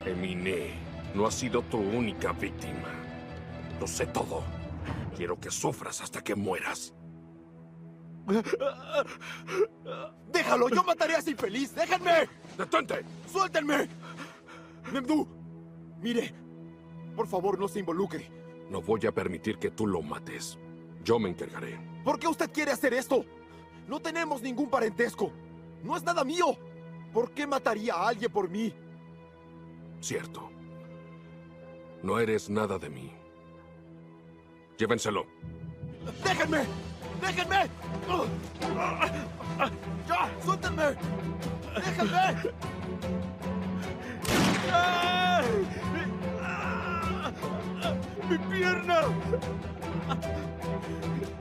Eminé no ha sido tu única víctima. Lo sé todo. Quiero que sufras hasta que mueras. ¡Déjalo! ¡Yo mataré a ese infeliz! ¡Déjenme! ¡Detente! ¡Suéltenme! Memdu, mire. Por favor, no se involucre. No voy a permitir que tú lo mates. Yo me encargaré. ¿Por qué usted quiere hacer esto? No tenemos ningún parentesco. No es nada mío. ¿Por qué mataría a alguien por mí? Cierto. No eres nada de mí. Llévenselo. ¡Déjenme! ¡Déjenme! ¡Ya! ¡Suéltenme! ¡Déjenme! ¡Mi pierna!